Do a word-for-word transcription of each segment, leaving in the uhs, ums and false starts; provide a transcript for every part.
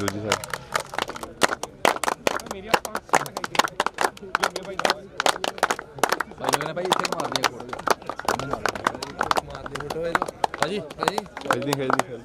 दूजी साइड भाई इतने मार दिया मार दी फोटो भाजी भाजी खेलनी खेलनी खेलनी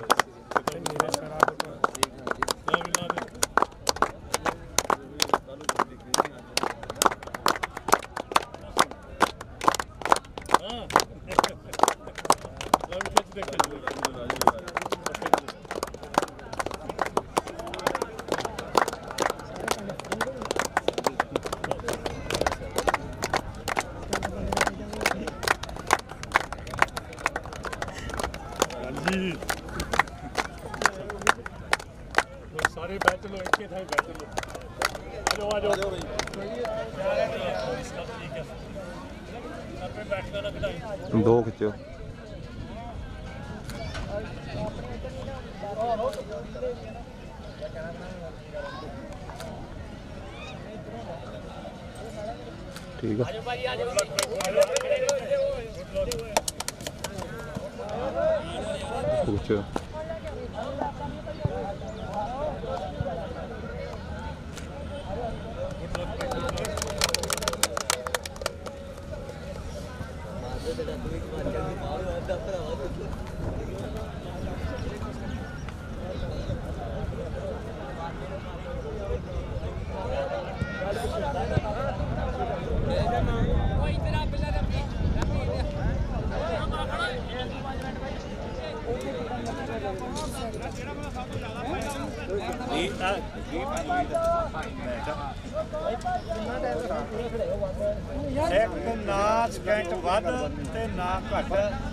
सारे बैठ लो एक के थे बैठ लो आ जाओ आ जाओ दो खिंचो ठीक है खिंचो एक ना सेकंड वध ते ना घट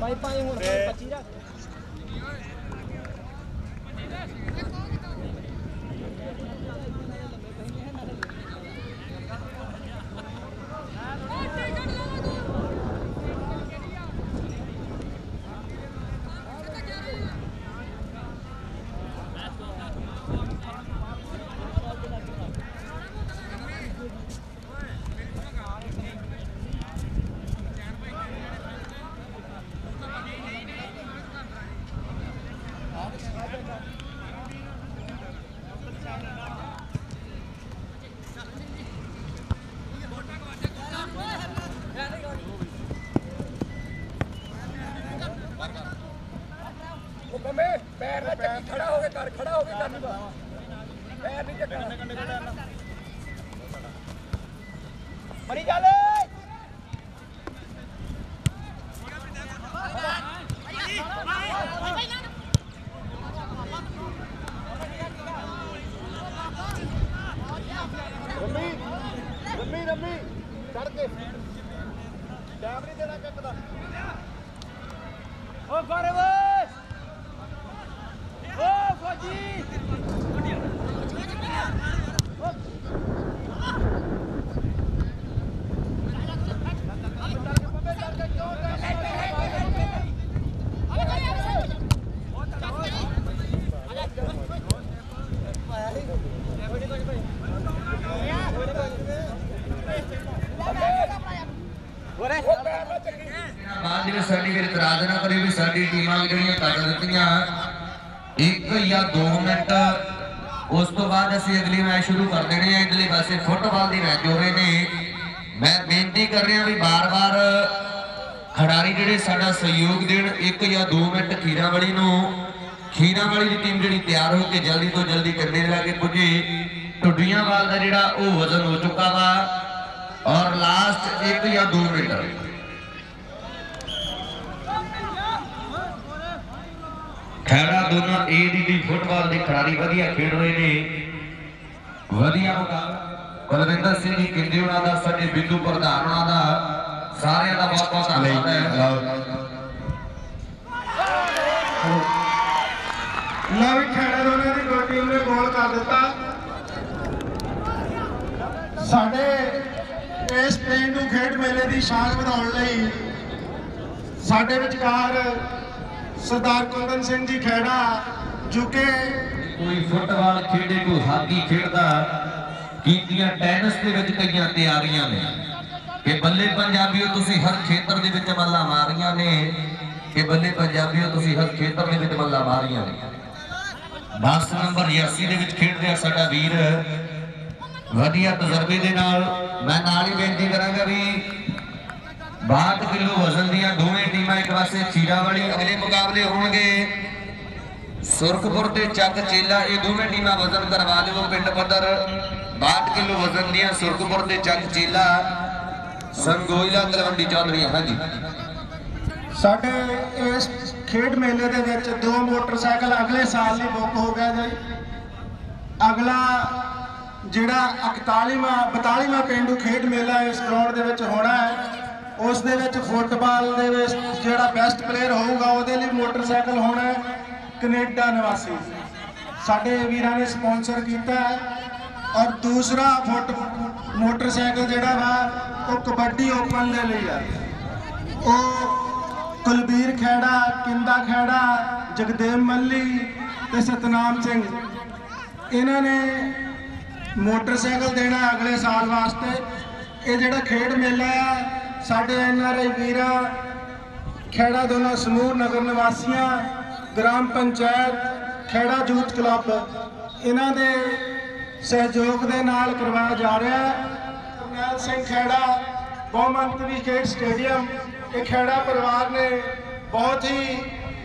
पैर खड़ा हो गया कर खड़ा हो गया कर पैर नहीं चक्कर मरी जाले रम्मी रम्मी रम्मी चढ़ के टैब नहीं देना कटदा ओ गौरव ओ फौजी इतराज करी भी साडी टीमां जिहड़ियां कर दित्तियां एक या दो मिनट उस तो बाद असीं अगली मैच शुरू कर देने हैं। इधरले पासे फुटबॉल की मैच हो रहे हैं। मैं बेनती कर रहा भी बार बार खिडारी जिहड़े साडा सहयोग देण एक या दो मिनट खीरावाली नूं खीरावाली की टीम जिहड़ी तैयार होकर जल्दी तो जल्दी करने लगे पुजे टुडियांवाल का जिहड़ा वो वजन हो चुका वा और लास्ट एक या दो मिनट खैरा दोनों ए डी डी फुटबॉल के खिडारी वधिया खेड रहे ने वधिया मुकाबला बलविंदर सिंह जी किंदी उन्हां दा साडे बिंदु प्रधान उन्हां दा सारियां दा बहुत बहुत धन्यवाद है। लव खैरा दोनों की गोल टीम ने गोल कर दिता साडे इस पेंडू खेड मेले की शान बढ़ाउण लई साडे विचकार सरदार कुंदन सिंह जी खैरा जो कि कोई फुटबॉल खेडे कोई हाकी खेडदा कीतियां टेनिस दे विच कईयां तैयारियां ने कि बल्ले पंजाबियों तुसीं हर खेतर दे विच मल्ला मारियां ने कि बल्ले पंजाबियों तुसीं हर खेतर दे विच मल्ला मारियां ने दस नंबर जर्सी दे विच खेड रहा साडा वीर वधिया तजर्बे दे नाल। मैं नाल ही बेनती करांगा भी बाहठ किलो वजन दियां दोवें टीमां एक पासे खीरा वाली अगले मुकाबले होणगे सुरखपुर ते चक चेला ये दोवें टीमां वजन करवा लिओ पिंड पद्धर बाहठ किलो वजन दियां सुरखपुर ते चक चेला संगोइला तलवंडी चौधरी। हाँ जी ਸਾਡੇ ਇਸ ਖੇਡ ਮੇਲੇ ਦੇ ਵਿੱਚ ਦੋ ਮੋਟਰਸਾਈਕਲ ਅਗਲੇ ਸਾਲ ਲਈ ਬੁੱਕ ਹੋ ਗਿਆ ਜੀ। ਅਗਲਾ ਜਿਹੜਾ ਇਕਤਾਲੀਵਾਂ ਬਤਾਲੀਵਾਂ ਪਿੰਡੂ ਖੇਡ ਮੇਲਾ ਇਸ ਗਰਾਊਂਡ ਦੇ ਵਿੱਚ ਹੋਣਾ ਹੈ ਉਸ ਦੇ ਵਿੱਚ ਫੁੱਟਬਾਲ ਦੇ ਵਿੱਚ ਜਿਹੜਾ ਬੈਸਟ ਪਲੇਅਰ ਹੋਊਗਾ ਉਹਦੇ ਲਈ ਮੋਟਰਸਾਈਕਲ ਹੋਣਾ ਹੈ ਕੈਨੇਡਾ ਨਿਵਾਸੀ ਸਾਡੇ ਵੀਰਾਂ ਨੇ ਸਪਾਂਸਰ ਕੀਤਾ ਹੈ। ਔਰ ਦੂਸਰਾ ਫੁੱਟ ਮੋਟਰਸਾਈਕਲ ਜਿਹੜਾ ਵਾ ਉਹ ਕਬੱਡੀ ਓਪਨ ਦੇ ਲਈ ਆ। ਉਹ ਕੁਲਬੀਰ ਖੇੜਾ ਕਿੰਦਾ ਖੇੜਾ ਜਗਦੇਵ ਮੱਲੀ ਤੇ ਸਤਨਾਮ ਸਿੰਘ ਇਹਨਾਂ ਨੇ ਮੋਟਰਸਾਈਕਲ ਦੇਣਾ ਅਗਲੇ ਸਾਲ ਵਾਸਤੇ। ਇਹ ਜਿਹੜਾ ਖੇਡ ਮੇਲਾ ਆ ਸਾਡੇ ਐਨ ਆਰ ਆਈ ਵੀਰਾਂ ਖੇੜਾ ਦੋਨਾ ਸਮੂਹ ਨਗਰ ਨਿਵਾਸੀਆਂ ਗ੍ਰਾਮ ਪੰਚਾਇਤ ਖੇੜਾ ਯੂਥ ਕਲੱਬ ਇਹਨਾਂ ਦੇ ਸਹਿਯੋਗ ਦੇ ਨਾਲ ਕਰਵਾਇਆ ਜਾ ਰਿਹਾ ਹੈ। ਕਰਨੈਲ ਸਿੰਘ ਖੇੜਾ ਬਹੁਮੰਤਵੀ ਖੇਡ ਸਟੇਡੀਅਮ ਇਹ ਖੇੜਾ ਪਰਿਵਾਰ ਨੇ ਬਹੁਤ ਹੀ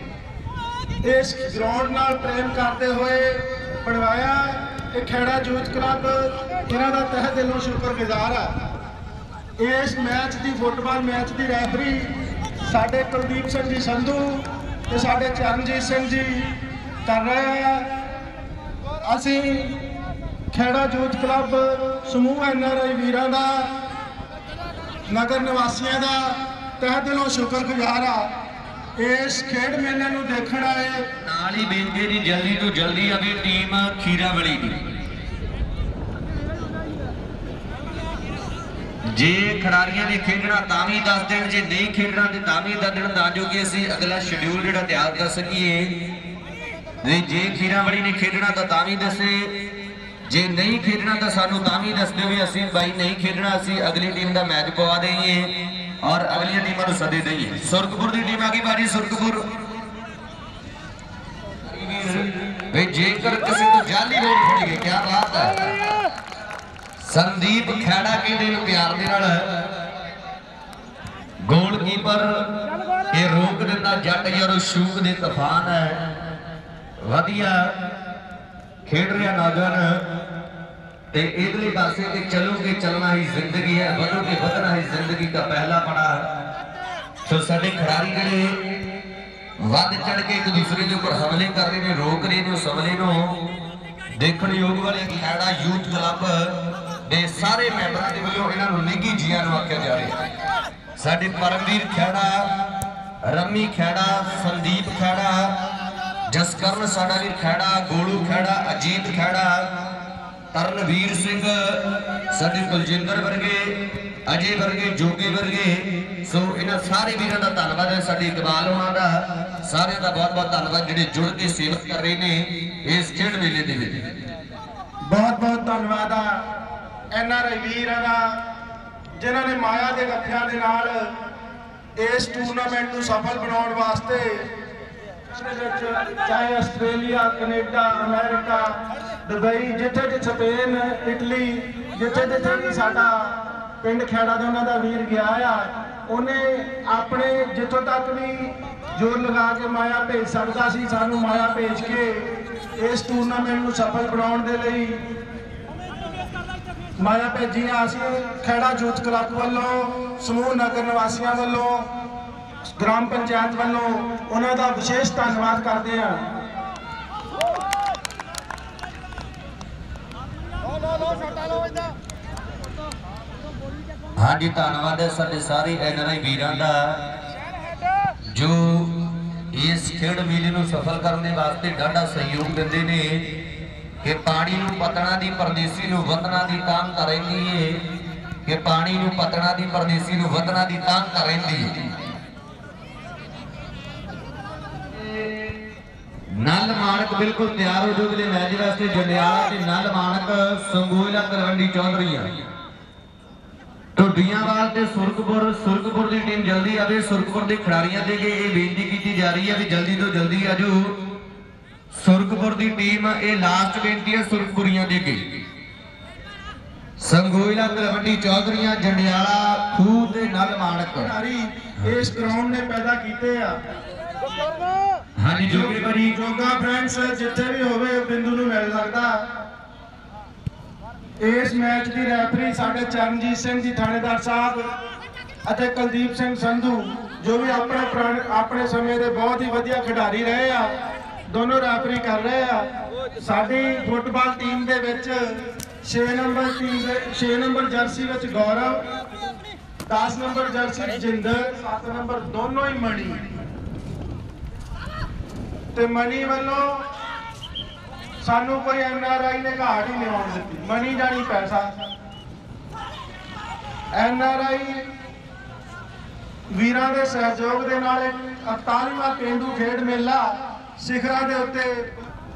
ਇਸ ਗਰਾਊਂਡ ਨਾਲ ਪ੍ਰੇਮ ਕਰਦੇ ਹੋਏ ਬਣਵਾਇਆ। ਇਹ ਖੇੜਾ ਯੂਥ ਕਲੱਬ ਇਹਨਾਂ ਦਾ ਤਹਿ ਦਿਲੋਂ ਸ਼ੁਕਰਗੁਜ਼ਾਰ ਹੈ। ਇਸ ਮੈਚ ਦੀ ਫੁੱਟਬਾਲ ਮੈਚ ਦੀ ਰੈਫਰੀ ਸਾਡੇ ਕੁਲਦੀਪ ਸਿੰਘ ਜੀ ਸੰਧੂ ਤੇ ਸਾਡੇ ਚਰਨਜੀਤ ਸਿੰਘ ਜੀ ਕਰ ਰਹੇ ਆ। ਅਸੀਂ ਖੇੜਾ ਯੂਥ ਕਲੱਬ ਸਮੂਹ ਐਨ ਆਰ ਆਈ ਵੀਰਾਂ ਦਾ ਨਗਰ ਨਿਵਾਸੀਆਂ ਦਾ ਤਹਿ ਦਿਲੋਂ ਸ਼ੁਕਰਗੁਜ਼ਾਰ ਆ। ਇਸ ਖੇਡ ਮੇਲੇ ਨੂੰ ਦੇਖਣ ਆਏ ਨਾਲ ਹੀ ਬੇਨਤੀ ਜੀ ਜਲਦੀ ਤੋਂ ਜਲਦੀ ਆਵੇ ਟੀਮ ਖੀਰਾਵਲੀ ਦੀ। ਜੇ ਖਿਡਾਰੀਆਂ ਨੇ ਖੇਡਣਾ ਤਾਂ ਵੀ ਦੱਸ ਦੇਣ ਜੇ ਨਹੀਂ ਖੇਡਣਾ ਤੇ ਤਾਂ ਵੀ ਦੱਸ ਦੇਣ ਤਾਂ ਜੋ ਕਿ ਅਸੀਂ ਅਗਲਾ ਸ਼ਡਿਊਲ ਜਿਹੜਾ ਤਿਆਰ ਕਰ ਸਕੀਏ। ਨਹੀਂ ਜੇ ਖੀਰਾਵਲੀ ਨੇ ਖੇਡਣਾ ਤਾਂ ਤਾਂ ਵੀ ਦੱਸੇ ਜੇ ਨਹੀਂ ਖੇਡਣਾ ਤਾਂ ਸਾਨੂੰ ਤਾਂ ਵੀ ਦੱਸ ਦਿਓ ਵੀ ਅਸੀਂ ਬਾਈ ਨਹੀਂ ਖੇਡਣਾ ਅਸੀਂ ਅਗਲੀ ਟੀਮ ਦਾ ਮੈਚ ਪਵਾ ਦੇਈਏ और अगली टीम सदे दईए। सुरखपुर की टीम आगे बारी सुरखपुर जेकर किसी को जाली रोड फड़ी गई क्या बात है। संदीप खेड़ा के दिन प्यार दे नाल गोलकीपर ये रोक दिता जट यार शूक दे तूफान है वधिया खेड रहा नागन ते इधरले पासे ते चलोगे चलना ही जिंदगी है बढ़ोगे बढ़ना ही जिंदगी का पहला पड़ा। तो साडे खिडारी जिहड़े वध चढ़ के एक दूसरे के ऊपर हमले कर रहे हैं रोक रहे हैं उस हमले को देखण योग वाले खैड़ा यूथ क्लब दे सारे मैंबरां दे वल्लों इन्हां नूं निੱਘੀ जीआं नूं आख्या जा रहा है। साडे परमवीर खैड़ा रमी खैड़ा संदीप खैड़ा जसकरण साडा वीर खैड़ा गोलू खैड़ा अजीत खैड़ा तरनवीर सिंह साडे कुलजिंदर वर्गे अजय वर्गे जोगे वर्गे सो इन्हां सारे वीरां दा धन्नवाद है। साडे इकबाल होणां दा सारे दा बहुत बहुत धन्नवाद जिहड़े जुड़ के सेवा कर रहे ने इस खेड मेले दे विच। बहुत बहुत धन्नवाद आ एन आर आई वीरां दा जिन्हां ने माया दे गठियां दे नाल इस टूर्नामेंट नूं सफल बनाउण वास्ते चाहे आस्ट्रेलिया कनेडा अमेरिका दुबई जिथे जिथे स्पेन इटली जिथे जिथे भी साडा पिंड खैड़ा दे उन्हां दा वीर गया आ उन्हें अपने जिथों तक भी जोर लगा के माया भेज सकता सी सानू माया भेज के इस टूर्नामेंट नूं सफल बनाउण दे लई माया भेजी। असीं खैड़ा यूथ क्लब वालों समूह नगर निवासियों वालों ग्राम पंचायत वालों उन्हां दा विशेष धन्नवाद करते हैं। हाँ जी धन्नवाद है साडे सारे एन आर आई वीरां दा जो इस खेड मेले नूं सफल करने वास्ते डाढा सहयोग दिंदे ने कि पानी नूं पतणा दी परदेसी नूं वधना दी तांग कर रही है कि पानी नूं पतणा दी परदेसी नूं वधना दी तांग कर रही है। नल मानक बिल्कुल तैयार हो जो अगले मैच वास्ते जंडियाला ते नल मानक संगोइला तलवंडी चौधरी ढुडियावाल ते सुरखपुर सुरखपुर की टीम जल्दी आवे। सुरखपुर के खिडारियों के ये बेनती की जा रही है भी जल्दी तो जल्दी आजो ਸੁਰਖਪੁਰ ਦੀ ਟੀਮ ਇਹ ਲਾਸਟ ਬੇਨਤੀ ਹੈ ਸੁਰਖਪੁਰੀਆਂ ਦੇ ਅੱਗੇ ਸੰਗੋਇਲਾ ਤਲਵੰਡੀ ਚੌਧਰੀਆਂ ਜੰਡਿਆਲਾ ਖੂਹ ਤੇ ਨਲ ਮਾਣਕ ਖਿਡਾਰੀ ਇਸ ਗਰਾਊਂਡ ਨੇ ਪੈਦਾ ਕੀਤੇ ਆ। ਹਾਂਜੀ ਜੋਗੇ ਭਾਜੀ ਜੋਗਾ ਫਰੈਂਡਸ ਜਿੱਥੇ ਵੀ ਹੋਵੇ ਬਿੰਦੂ ਨੂੰ ਮਿਲ ਸਕਦਾ। ਇਸ ਮੈਚ ਦੀ ਰੈਫਰੀ ਸਾਡੇ ਚਰਨਜੀਤ ਸਿੰਘ ਜੀ ਥਾਣੇਦਾਰ ਸਾਹਿਬ ਅਤੇ ਕੁਲਦੀਪ ਸਿੰਘ ਸੰਧੂ ਜੋ ਵੀ ਆਪਣੇ ਪੁਰਾਣੇ ਆਪਣੇ ਸਮੇਂ ਦੇ ਬਹੁਤ ਹੀ ਵਧੀਆ ਖਿਡਾਰੀ ਰਹੇ ਆ, ਦੋਨੋਂ ਰੈਫਰੀ ਕਰ ਰਹੇ ਆ। ਸਾਡੀ ਫੁੱਟਬਾਲ ਟੀਮ ਦੇ ਵਿੱਚ ਛੇ ਨੰਬਰ ਟੀਮ ਦੇ ਛੇ ਨੰਬਰ ਜਰਸੀ ਵਿੱਚ ਗੌਰਵ, ਦਸ ਨੰਬਰ ਜਰਸੀ ਜਿੰਦਰ, ਸੱਤ ਨੰਬਰ ਦੋਨੋਂ ਹੀ ਮਣੀ ਤੇ ਮਣੀ ਵੱਲੋਂ ਸਾਨੂੰ ਕੋਈ ਐਨ ਆਰ ਆਈ ਨੇ ਘਾਟ ਹੀ ਨਹੀਂ ਆਉਣ ਦਿੱਤੀ। ਮਣੀ ਜਾਣੀ ਪੈਸਾ। ਐਨ ਆਰ ਆਈ ਵੀਰਾਂ ਦੇ ਸਹਿਯੋਗ ਦੇ ਨਾਲ ਇਕਤਾਲੀਵਾਂ ਪੇਂਡੂ ਖੇਡ ਮੇਲਾ ਸਿਖਰਾਂ ਦੇ ਉੱਤੇ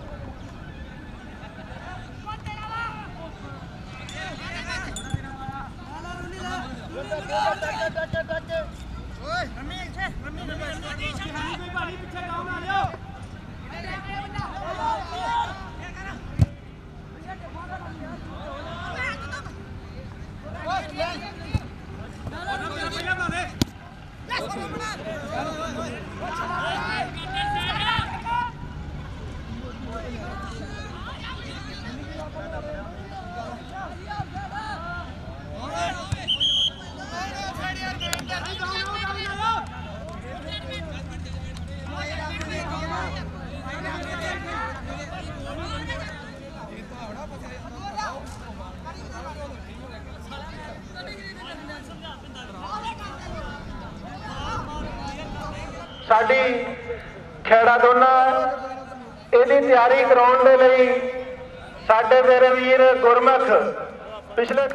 ਸਾਡੀ ਖੇੜਾ ਦੋਨਾ ਇਹਦੀ ਤਿਆਰੀ ਕਰਾਉਣ ਦੇ ਲਈ ਸਾਡੇ ਮੇਰੇ ਵੀਰ ਗੁਰਮੁਖ ਪਿਛਲੇ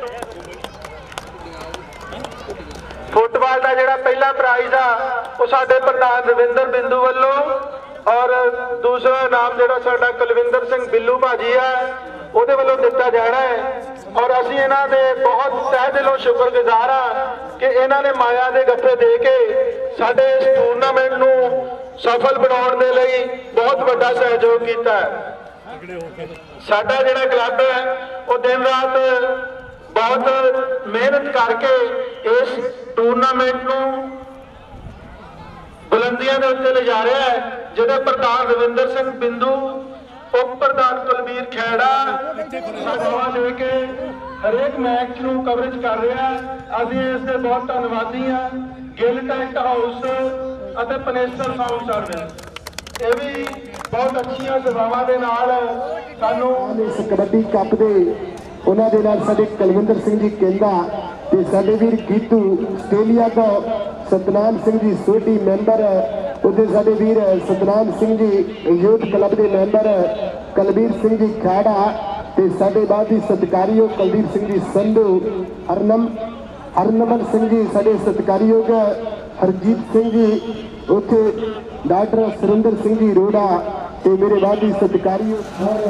ਫੁੱਟਬਾਲ ਦਾ ਜਿਹੜਾ ਪਹਿਲਾ ਪ੍ਰਾਈਜ਼ ਆ ਉਹ ਸਾਡੇ ਪ੍ਰਧਾਨ ਰਵਿੰਦਰ ਬਿੰਦੂ ਵੱਲੋਂ ਔਰ ਦੂਸਰਾ ਇਨਾਮ ਜਿਹੜਾ ਸਾਡਾ ਕੁਲਵਿੰਦਰ ਸਿੰਘ ਬਿੱਲੂ ਭਾਜੀ ਆ ਉਹਦੇ ਵੱਲੋਂ ਦਿੱਤਾ ਜਾਣਾ ਹੈ। ਔਰ ਅਸੀਂ ਇਹਨਾਂ ਦੇ ਬਹੁਤ ਤਹਿ ਦਿਲੋਂ ਸ਼ੁਕਰਗੁਜ਼ਾਰ ਆ ਕਿ ਇਹਨਾਂ ਨੇ ਮਾਇਆ ਦੇ ਗੱਫੇ ਦੇ ਕੇ ਸਾਡੇ ਇਸ ਟੂਰਨਾਮੈਂਟ ਨੂੰ ਸਫਲ ਬਣਾਉਣ ਦੇ ਲਈ ਬਹੁਤ ਵੱਡਾ ਸਹਿਯੋਗ ਕੀਤਾ ਹੈ। ਸਾਡਾ ਜਿਹੜਾ ਕਲੱਬ ਹੈ ਉਹ ਦਿਨ ਰਾਤ ਬਹੁਤ ਮਿਹਨਤ ਕਰਕੇ ਇਸ ਟੂਰਨਾਮੈਂਟ ਨੂੰ ਬੁਲੰਦੀਆਂ ਦੇ ਉੱਤੇ ਲਿਜਾ ਰਿਹਾ ਹੈ। ਜਿਹਦੇ ਪ੍ਰਧਾਨ ਰਵਿੰਦਰ ਸਿੰਘ ਬਿੰਦੂ, ਉਪ ਪ੍ਰਧਾਨ ਕੁਲਬੀਰ ਖੈੜਾ ਸਾਡਾ ਲੈ ਕੇ ਹਰੇਕ ਮੈਚ ਨੂੰ ਕਵਰੇਜ ਕਰ ਰਿਹਾ। ਅਸੀਂ ਇਸ ਦੇ ਬਹੁਤ ਧੰਨਵਾਦੀ ਹਾਂ। ਗਿੱਲ ਟੈਂਟ ਹਾਊਸ ਅਤੇ ਪਨੇਸਰ ਸਾਊਂਡ ਸਰਵਿਸ ਇਹ ਵੀ ਬਹੁਤ ਅੱਛੀਆਂ ਸੇਵਾਵਾਂ ਦੇ ਨਾਲ ਸਾਨੂੰ ਇਸ ਕਬੱਡੀ ਕੱਪ ਦੇ ਉਹਨਾਂ ਦੇ ਨਾਲ ਸਾਡੇ ਕੁਲਵਿੰਦਰ ਸਿੰਘ ਜੀ ਕਹਿੰਦਾ ਤੇ ਸਾਡੇ ਵੀਰ ਗੀਤੂ ਆਸਟ੍ਰੇਲੀਆ ਤੋਂ ਸਤਨਾਮ ਸਿੰਘ ਜੀ ਸੋਢੀ ਮੈਂਬਰ, ਉਹਦੇ ਸਾਡੇ ਵੀਰ ਸਤਨਾਮ ਸਿੰਘ ਜੀ ਯੂਥ ਕਲੱਬ ਦੇ ਮੈਂਬਰ ਕੁਲਬੀਰ ਸਿੰਘ ਜੀ ਖਾੜਾ ਤੇ ਸਾਡੇ ਬਾਅਦ ਹੀ ਸਤਿਕਾਰਯੋਗ ਕੁਲਦੀਪ ਸਿੰਘ ਜੀ ਸੰਧੂ, ਹਰਨਮ ਹਰਨਮਨ ਸਿੰਘ ਜੀ ਸਾਡੇ ਸਤਿਕਾਰਯੋਗ ਹਰਜੀਤ ਸਿੰਘ ਜੀ, ਉੱਥੇ ਡਾਕਟਰ ਸੁਰਿੰਦਰ ਸਿੰਘ ਜੀ ਰੋੜਾ ਤੇ ਮੇਰੇ ਬਾਅਦ ਹੀ ਸਤਿਕਾਰਯੋਗ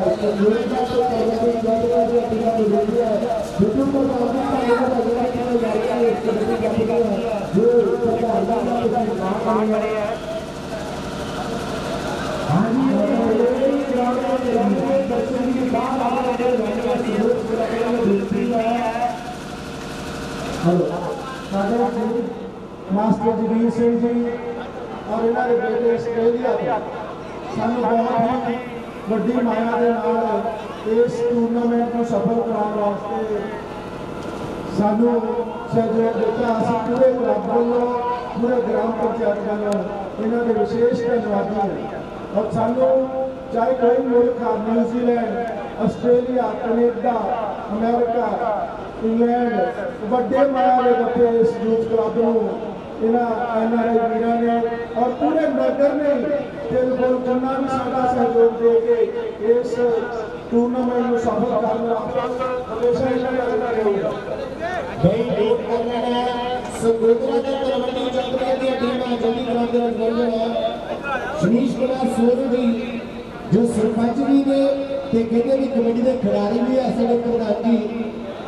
ਮਾਸਟਰ ਜਗੀਰ ਸਿੰਘ ਜੀ ਔਰ ਇਹਨਾਂ ਦੇ ਬੇਟੇ ਆਸਟ੍ਰੇਲੀਆ ਤੋਂ ਸਾਨੂੰ ਬਹੁਤ ਹੀ ਵੱਡੀ ਮਾਇਆ ਦੇ ਨਾਲ ਇਸ ਟੂਰਨਾਮੈਂਟ ਨੂੰ ਸਫਲ ਕਰਾਉਣ ਵਾਸਤੇ ਸਾਨੂੰ ਸਹਿਯੋਗ ਦਿੱਤਾ। ਅਸੀਂ ਪੂਰੇ ਕਲੱਬ ਵੱਲੋਂ ਪੂਰੇ ਗ੍ਰਾਮ ਪੰਚਾਇਤ ਵੱਲੋਂ ਇਹਨਾਂ ਦੇ ਵਿਸ਼ੇਸ਼ ਧੰਨਵਾਦੀ ਹਾਂ। ਔਰ ਸਾਨੂੰ ਚਾਹੇ ਕੋਈ ਮੁਲਕ ਆ, New Zealand, Australia, Canada, America, England ਵੱਡੇ ਮਾਇਆ ਦੇ ਗੱਫੇ ਇਸ ਯੂਥ ਕਲੱਬ ਨੂੰ ਇਹਨਾਂ ਐਨ ਆਰ ਆਈ ਵੀਰਾਂ ਨੇ ਔਰ ਪੂਰੇ ਨਗਰ ਨੇ ਬਿਲਕੁਲ ਜਿੰਨਾ ਵੀ ਸਾਡਾ ਸਹਿਯੋਗ ਦੇ ਕੇ ਇਸ ਟੂਰਨਾਮੈਂਟ ਨੂੰ ਸਫਲ ਕਰਨ ਵਾਸਤੇ ਹਮੇਸ਼ਾ ਇਹਨਾਂ ਦਾ ਰਹੇਗਾ। ਬਈ ਵੇਟ ਕਰ ਲੈਣਾ ਸੰਗੋਤਰਾ ਦੇ ਤਲਵੰਡੀ ਚੌਧਰੀਆਂ ਦੀਆਂ ਟੀਮਾਂ ਜਲਦੀ ਗਰਾਊਂਡ ਦੇ ਵਿੱਚ ਪਹੁੰਚਣਾ। ਸੁਨੀਸ਼ ਕੁਮਾਰ ਸੋਨੂ ਜੀ ਜੋ ਸਰਪੰਚ ਵੀ ਨੇ ਤੇ ਕਹਿੰਦੇ ਵੀ ਕਬੱਡੀ ਦੇ ਖਿਡਾਰੀ ਵੀ ਆ ਸਾਡੇ ਪ੍ਰਧਾਨ ਜੀ।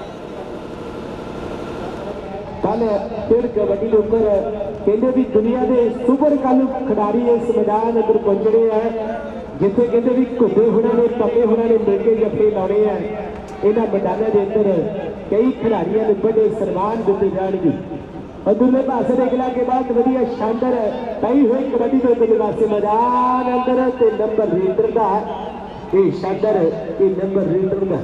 ਕੱਲ ਫਿਰ ਕਬੱਡੀ ਦੇ ਉੱਪਰ ਕਹਿੰਦੇ ਵੀ ਦੁਨੀਆ ਦੇ ਸੁਪਰ ਕੱਲ ਖਿਡਾਰੀ ਇਸ ਮੈਦਾਨ ਅੰਦਰ ਪਹੁੰਚਣੇ ਆ। ਜਿੱਥੇ ਕਹਿੰਦੇ ਵੀ ਘੁੱਦੇ ਹੋਣਾ ਨੇ ਪੱਪੇ ਹੋਣਾ ਨੇ ਮਿਲ ਕੇ ਜੱਫੇ ਲਾਉਣੇ ਆ ਇਹਨਾਂ ਮੈਦਾਨਾਂ ਦੇ ਅੰਦਰ ਕਈ ਖਿਡਾਰੀਆਂ ਨੂੰ ਬੜੇ ਸਨਮਾਨ ਦਿੱਤੇ ਜਾਣਗੇ। ਅਦੁੱਲੇ ਪਾਸੇ ਦੇ ਖਿਲਾ ਕੇ ਬਾਅਦ ਵਧੀਆ ਸ਼ਾਨਦਾਰ ਪਈ ਹੋਈ ਕਬੱਡੀ ਦੇ ਉੱਤੇ ਵਾਸਤੇ ਮੈਦਾਨ ਅੰਦਰ ਤੇ ਨੰਬਰ ਰੀਡਰ ਦਾ ਇਹ ਸ਼ਾਨਦਾਰ ਇਹ ਨੰਬਰ ਰੀਡਰ ਦਾ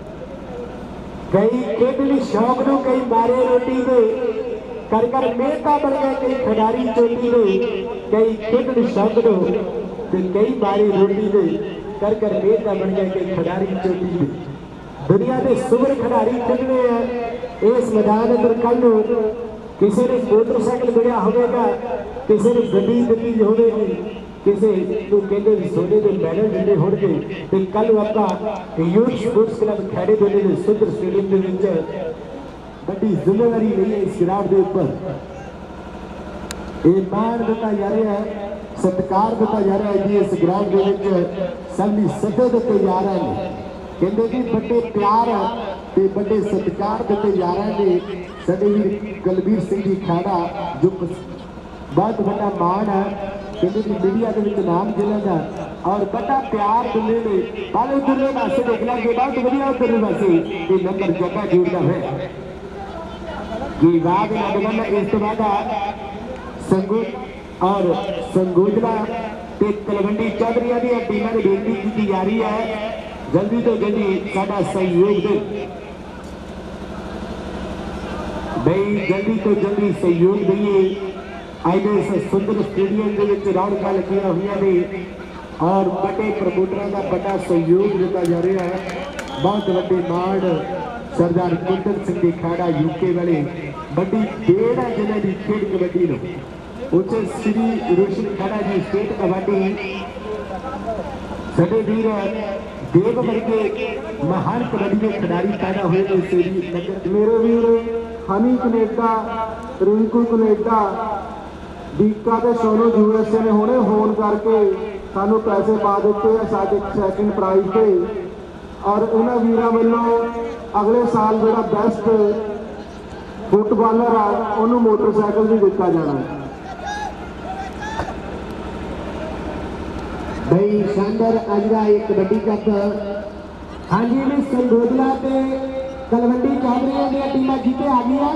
ਕਈ ਖੇਡਣੀ ਸ਼ੌਕ ਨੂੰ ਕਈ ਮਾਰੇ ਰੋਟੀ ਦੇ ਕਰ ਕਰ ਮਿਹਨਤਾਂ ਬਣ ਗਏ ਕਈ ਖਿਡਾਰੀ ਚੋਟੀ ਦੇ ਕਈ ਖੇਡਣੀ ਸ਼ੌਕ ਨੂੰ ਤੇ ਕਈ ਮਾਰੇ ਰੋਟੀ ਦੇ ਕਰ ਕਰ ਮਿਹਨਤਾਂ ਬਣ ਗਏ ਕਈ ਖਿਡਾਰੀ ਚੋਟੀ ਦੇ ਦੁਨੀਆ ਦੇ ਸੁਪਰ ਖਿਡਾਰੀ ਖੇਡਣੇ ਆ ਇਸ ਮੈਦਾਨ ਅੰਦਰ ਕੱਲ ਨੂੰ ਕਿਸੇ ਨੇ ਮੋਟਰਸਾਈਕਲ ਮਿਲਿਆ ਹੋਵੇਗਾ ਕਿਸੇ ਨੇ ਗੱਡੀ ਦਿੱਤੀ ਹੋਵੇਗੀ ਕਿਸੇ ਨੂੰ ਕਹਿੰਦੇ ਵੀ ਸੋਨੇ ਦੇ ਮੈਡਲ ਦਿੱਤੇ ਹੋਣਗੇ ਤੇ ਕੱਲ ਆਪਾਂ ਯੂਥ ਸਪੋਰਟਸ ਕਲੱਬ ਖੇੜੇ ਦੋਲੇ ਦੇ ਸੁੰਦਰ ਸਟੇਡੀਅਮ ਦੇ ਵਿੱਚ ਵੱਡੀ ਜ਼ਿੰਮੇਵਾਰੀ ਲਈ ਇਸ ਗਰਾਊਂਡ ਦੇ ਉੱਪਰ ਇਹ ਮਾਣ ਦਿੱਤਾ ਜਾ ਰਿਹਾ ਹੈ ਸਤਿਕਾਰ ਦਿੱਤਾ ਜਾ ਰਿਹਾ ਹੈ ਜੀ ਇਸ ਗਰਾਊਂਡ ਦੇ ਵਿੱਚ ਸਭੀ ਸੱਦੇ ਦਿੱਤੇ ਜਾ ਰਹੇ ਨੇ ਕਹਿੰਦੇ ਜੀ ਵੱਡੇ ਪਿਆਰ ਤੇ ਵੱਡੇ ਸਤਿਕਾਰ ਦਿੱਤੇ ਜਾ ਰਹੇ ਨੇ ਸਾਡੇ ਵੀਰ ਕੁਲਵੀਰ ਸਿੰਘ ਜੀ ਖਾੜਾ ਜੋ ਬਹੁਤ ਵੱਡਾ ਮਾਣ ਹੈ ਕਹਿੰਦੇ ਵੀ ਮੀਡੀਆ ਦੇ ਵਿੱਚ ਨਾਮ ਜ਼ਿਲ੍ਹਾ ਦਾ ਔਰ ਵੱਡਾ ਪਿਆਰ ਦਿੰਦੇ ਨੇ ਬਾਲੇ ਉਧਰਲੇ ਪਾਸੇ ਦੇਖ ਲਾਂਗੇ ਬਹੁਤ ਵਧੀਆ ਉਧਰਲੇ ਪਾਸੇ ਇਹ ਨੰਬਰ ਜੱਗਾ ਜੋੜਦਾ ਹੋਇਆ ਜੀ ਬਾਅਦ ਨਗਮਨ ਇਸ ਤੋਂ ਬਾਅਦ ਸੰਗੂ ਔਰ ਸੰਗੂਜਲਾ ਤੇ ਤਲਵੰਡੀ ਚੌਧਰੀਆਂ ਦੀਆਂ ਟੀਮਾਂ ਨੂੰ ਬੇਨਤੀ ਕੀਤੀ ਜਾ ਰਹੀ ਹੈ ਜਲਦੀ ਤੋਂ ਜਲਦੀ ਸਾਡਾ ਸਹਿਯੋਗ ਦੇ ਬਈ ਜਲਦੀ ਤੋਂ ਜਲਦੀ ਸਹਿਯੋਗ ਦਈਏ ਅੱਜ ਇਸ ਸੁੰਦਰ ਸਟੇਡੀਅਮ ਦੇ ਵਿੱਚ ਰੌਣਕਾਂ ਲੱਗੀਆਂ ਹੋਈਆਂ ਨੇ ਔਰ ਵੱਡੇ ਪ੍ਰਮੋਟਰਾਂ ਦਾ ਵੱਡਾ ਸਹਿਯੋਗ ਦਿੱਤਾ ਜਾ ਰਿਹਾ ਹੈ ਬਹੁਤ ਵੱਡੇ ਮਾਣ ਸਰਦਾਰ ਕੁੰਦਨ ਸਿੰਘ ਦੀ ਖਾੜਾ ਯੂਕੇ ਵਾਲੇ ਵੱਡੀ ਖੇਡ ਹੈ ਜਿਹਨਾਂ ਦੀ ਖੇਡ ਕਬੱਡੀ ਨੂੰ ਉੱਥੇ ਸ੍ਰੀ ਰੋਸ਼ਨ ਖਾੜਾ ਜੀ ਸਟੇਟ ਕਬੱਡੀ ਸਾਡੇ ਵੀਰ ਦੇਵ ਵਰਗੇ ਮਹਾਨ ਕਬੱਡੀ ਦੇ ਖਿਡਾਰੀ ਪੈਦਾ ਹੋਏ ਨੇ ਸ੍ਰੀ ਨਗਰ ਮੇਰੇ ਵੀਰ ਹਨੀ ਕੈਨੇਡਾ ਰਿੰਕੂ ਕੈਨੇਡਾ ਡੀਕਾ ਤੇ ਸੋਨੂ ਯੂਐਸਏ ਨੇ ਹੁਣੇ ਫੋਨ ਕਰਕੇ ਸਾਨੂੰ ਪੈਸੇ ਪਾ ਦਿੱਤੇ ਆ ਸਾਡੇ ਸੈਕਿੰਡ ਪ੍ਰਾਈਜ਼ ਤੇ ਔਰ ਇਹਨਾਂ ਵੀਰਾਂ ਵੱਲੋਂ ਅਗਲੇ ਸਾਲ ਜਿਹੜਾ ਬੈਸਟ ਫੁੱਟਬਾਲਰ ਆ ਉਹਨੂੰ ਮੋਟਰਸਾਈਕਲ ਵੀ ਦਿੱਤਾ ਜਾਣਾ ਬਈ ਸ਼ਾਨਦਾਰ ਅੱਜ ਦਾ ਇੱਕ ਕਬੱਡੀ ਕੱਪ ਹਾਂਜੀ ਵੀ ਸੰਗੋਦਲਾ ਤੇ ਤਲਵੰਡੀ ਚੌਧਰੀਆਂ ਦੀਆਂ ਟੀਮਾਂ ਜਿੱਤੇ ਆ ਗਈਆਂ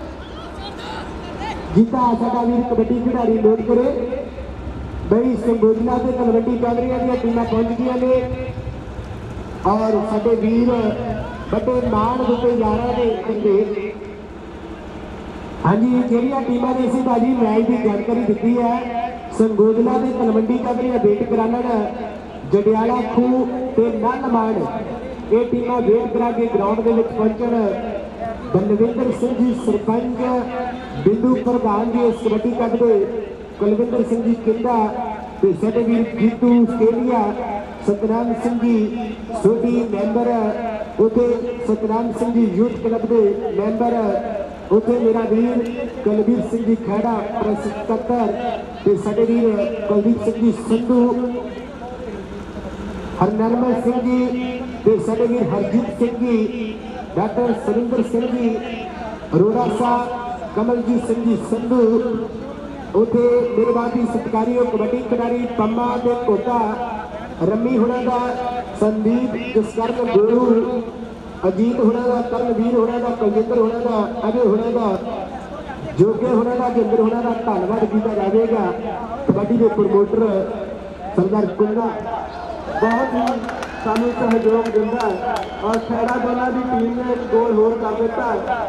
जीता साडा वीर कबड्डी खिडारी नोट करे बई संगोदला से तलवंडी चौधरीਆਂ ਦੀਆਂ ਟੀਮਾਂ पहुंच गई ने और साडे वीर बड़े मान ਦਿੱਤੇ ਜਾ ਰਹੇ ਨੇ ਕਹਿੰਦੇ ਹਾਂਜੀ ਜਿਹੜੀਆਂ ਟੀਮਾਂ ਨੇ ਸੀ ਬਾਜੀ ਮੈਚ ਦੀ ਜਾਣਕਾਰੀ ਦਿੱਤੀ ਹੈ ਸੰਗੋਦਲਾ ਤੇ ਤਲਵੰਡੀ ਚੌਧਰੀਆਂ ਵੇਟ ਕਰਾਉਣ ਜੜਿਆਲਾ ਖੂ ਤੇ ਨਲਮਾਨ ਇਹ ਟੀਮਾਂ ਵੇਟ ਕਰਾ ਕੇ ਗਰਾਊਂਡ ਦੇ ਵਿੱਚ ਪਹੁੰਚਣ बलविंदर सिंह जी सरपंच बिंदु प्रधान जी इस कबड्डी कप दे कुलविंदर सिंह जी किंदा ते साडे वीर जीतू आस्ट्रेलिया सतनाम सिंह जी सोडी मैंबर उते सतनाम सिंह जी यूथ क्लब दे मैंबर उते मेरा वीर कुलवीर सिंह जी खैड़ा प्रेस सकत्तर ते साडे वीर कुलदीप सिंह जी संधू हरनरमल सिंह जी ते साडे वीर हरजीत सिंह जी डॉक्टर सुरेंद्र सिंह जी अरोड़ा साहब कमलजीत सिंह जी संधू उथे मेरे बाद ही सत्कारी कबड्डी खिडारी पम्मा के कोटा रमी होना का संदीप जसकरण गुरु अजीत होना का कर्मवीर होना का कुलजिंदर होना का अजय होना का जोगे होना का जिंदर होना का धन्यवाद किया जाएगा कबड्डी के प्रमोटर सरदार कुंदा बहुत ही सानू सहयोग दिंदा और खैड़ा दोनों की टीम ने एक गोल होर कर दिता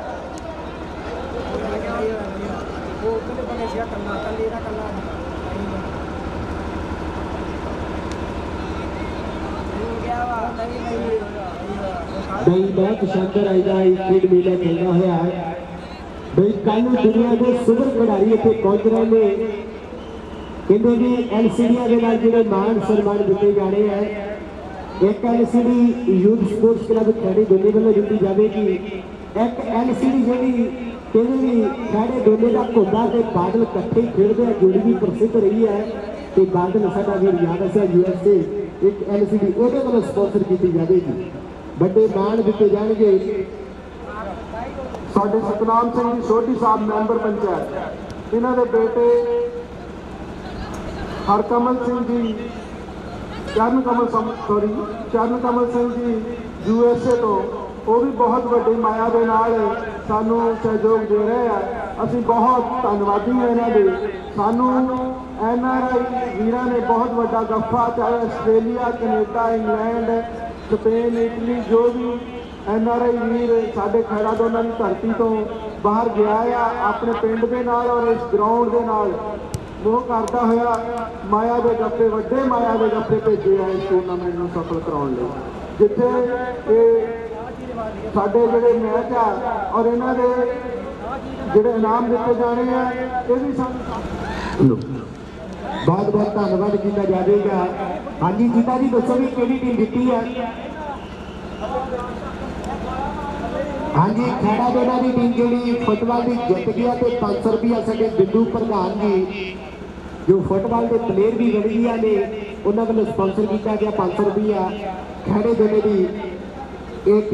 बई बहुत शानदार आज का खेड मेला चलता हुआ है बई कल दुनिया के सुपर खिडारी इतने पहुंच रहे हैं कहते भी एलसीडिया के नाल जिहड़े मान सन्मान दिए जाने हैं एक एलसीडी यूथ स्पोर्ट्स क्लब खैड़े दोने वालों दी जाएगी एक एलसीडी जी कहते भी खैड़े दोने का घोड़ा से बादल कट्ठे खेलते हैं जोड़ी भी प्रसिद्ध रही है तो बादल साडा वीर याद है यूएसए एक एलसीडी ਉਹਦੇ ਵੱਲੋਂ स्पॉन्सर की जाएगी बड़े मान दिए जाएंगे साडे सतनाम सिंह जी सोढी साहब मैंबर पंचायत इन्हां दे बेटे Harkamal Singh ji Charan Kamal sorry Charan Kamal Singh ji U S A ਤੋਂ, ਉਹ ਵੀ ਬਹੁਤ ਵੱਡੀ ਮਾਇਆ ਦੇ ਨਾਲ ਸਾਨੂੰ ਸਹਿਯੋਗ ਦੇ ਰਹੇ ਆ। ਅਸੀਂ ਬਹੁਤ ਧੰਨਵਾਦੀ ਹਾਂ ਇਹਨਾਂ ਦੇ। ਸਾਨੂੰ ਐਨ ਆਰ ਆਈ ਵੀਰਾਂ ਨੇ ਬਹੁਤ ਵੱਡਾ ਗੱਫਾ, ਚਾਹੇ Australia, Canada, England, Spain, Italy, ਜੋ ਵੀ ਐਨ ਆਰ ਆਈ ਵੀਰ ਸਾਡੇ ਖੈੜਾ ਦੋਨਾਂ ਦੀ ਧਰਤੀ ਤੋਂ ਬਾਹਰ ਗਿਆ ਆ, ਆਪਣੇ ਪਿੰਡ ਦੇ ਨਾਲ ਔਰ ਇਸ ਗਰਾਊਂਡ ਦੇ ਨਾਲ ਮੋਹ ਕਰਦਾ ਹੋਇਆ ਮਾਇਆ ਦੇ ਗੱਫੇ, ਵੱਡੇ ਮਾਇਆ ਦੇ ਗੱਫੇ ਭੇਜੇ ਆ ਇਸ ਟੂਰਨਾਮੈਂਟ ਨੂੰ ਸਫਲ ਕਰਾਉਣ ਲਈ, ਜਿੱਥੇ ਇਹ ਸਾਡੇ ਜਿਹੜੇ ਮੈਚ ਆ ਔਰ ਇਹਨਾਂ ਦੇ ਜਿਹੜੇ ਇਨਾਮ ਦਿੱਤੇ ਜਾਣੇ ਆ, ਇਹ ਵੀ ਸਾਨੂੰ ਬਹੁਤ ਬਹੁਤ ਧੰਨਵਾਦ ਕੀਤਾ ਜਾਵੇਗਾ। ਹਾਂਜੀ ਜੀਤਾ ਜੀ ਦੱਸੋ ਵੀ ਕਿਹੜੀ ਟੀਮ ਜਿੱਤੀ ਹੈ? ਹਾਂਜੀ ਖੈੜਾ ਦੋਨਾਂ ਦੀ ਟੀਮ ਜਿਹੜੀ ਫੁੱਟਬਾਲ ਦੀ ਜਿੱਤ ਗਿਆ ਤੇ ਪੰਜ ਸੌ ਰੁਪਇਆ ਸਾਡੇ ਬਿੰਦੂ ਪ੍ਰਧਾਨ ਜੀ ਜੋ ਫੁੱਟਬਾਲ ਦੇ ਪਲੇਅਰ ਵੀ ਵਧੀਆ ਨੇ ਉਹਨਾਂ ਵੱਲੋਂ ਸਪਾਂਸਰ ਕੀਤਾ ਗਿਆ ਪੰਜ ਸੌ ਰੁਪਇਆ ਖੈੜੇ ਦੋਨੇ ਦੀ ਇਹ